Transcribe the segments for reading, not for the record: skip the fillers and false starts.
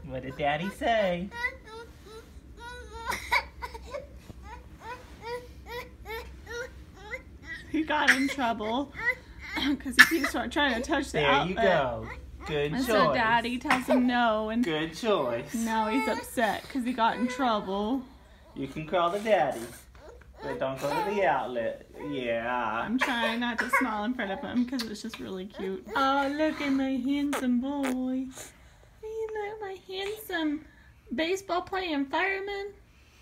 What did Daddy say? He got in trouble because he keeps trying to touch the outlet. There you go. Good And choice. so Daddy tells him no, and Good choice. now he's upset because he got in trouble. You can call the daddy, but don't go to the outlet. Yeah. I'm trying not to smile in front of him because it's just really cute. Oh, look at my handsome boy. Hey, look at my handsome baseball playing fireman.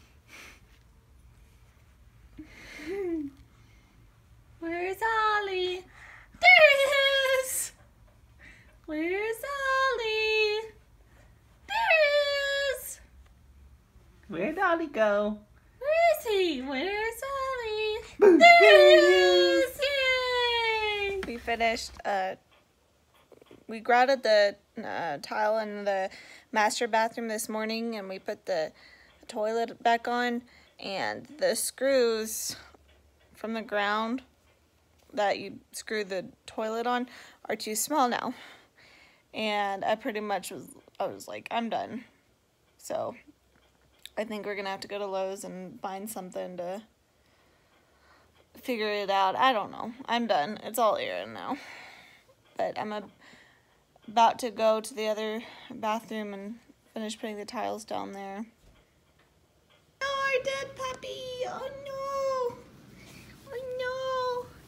Where's Ollie? There he is! Where's Ollie? There he is! Where'd Ollie go? Where is he? Where's Ollie? There he is! Yay! We finished, we grouted the tile in the master bathroom this morning, and we put the toilet back on, and the screws from the ground that you screw the toilet on are too small now. And I pretty much was like, I'm done. So I think we're gonna have to go to Lowe's and find something to figure it out. I don't know. I'm done. It's all Aaron now. But I'm about to go to the other bathroom and finish putting the tiles down there. Oh, our dead puppy! Oh no! Oh no!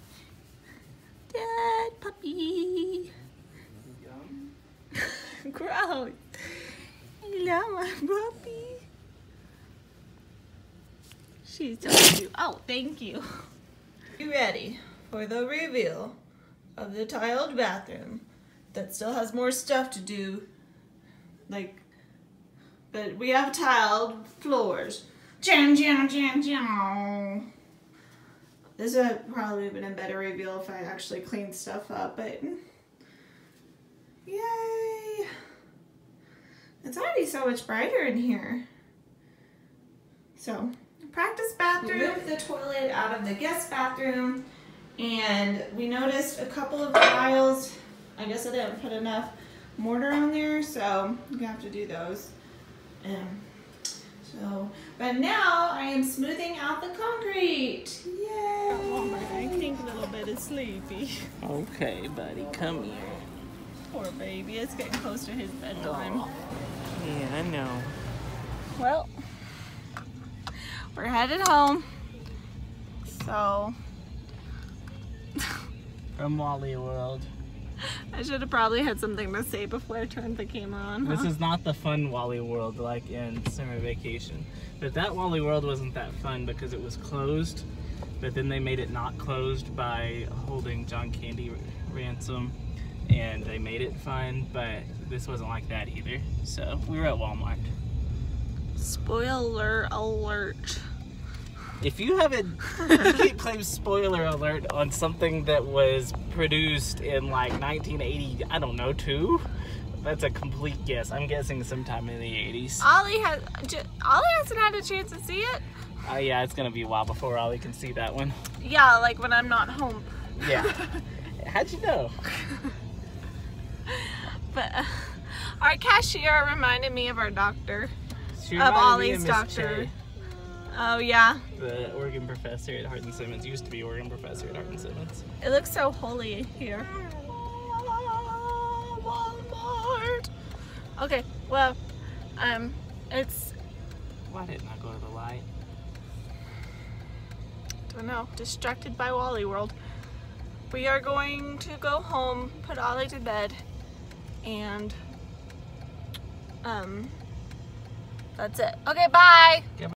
Dead puppy! Gross! Hello, my puppy! She's so cute. Oh, thank you. You ready for the reveal of the tiled bathroom that still has more stuff to do? But we have tiled floors. Jan, jan, jan, jan. This would have probably been a better reveal if I actually cleaned stuff up, but yay! It's already so much brighter in here. So, practice bathroom. We moved the toilet out of the guest bathroom, and we noticed a couple of tiles. I guess I didn't put enough mortar on there, so you have to do those. But now I am smoothing out the concrete. Yay! Oh, my pink little bit is sleepy. Okay, buddy, come here. Poor baby, it's getting close to his bedtime. Yeah, I know. Well, we're headed home. So From Wally World. I should have probably had something to say before I turned the camera on. This is not the fun Wally World like in Summer Vacation. But that Wally World wasn't that fun because it was closed. But then they made it not closed by holding John Candy ransom. And they made it fun, but this wasn't like that either. So we were at Walmart. Spoiler alert. If you haven't, you can't claim spoiler alert on something that was produced in like 1980, I don't know, 2? That's a complete guess. I'm guessing sometime in the 80s. Ollie hasn't had a chance to see it. Yeah, it's gonna be a while before Ollie can see that one. Yeah, like when I'm not home. Yeah. How'd you know? But our cashier reminded me of our doctor. She Of reminded me Ollie's Miss doctor. Che, Oh yeah. the Oregon professor at Hardin Simmons. Used to be Oregon professor at Hardin Simmons. It looks so holy here. Walmart. Okay, well, it's, Why didn't I go to the light? don't know, distracted by Wally World. We are going to go home, put Ollie to bed, and that's it. Okay, bye.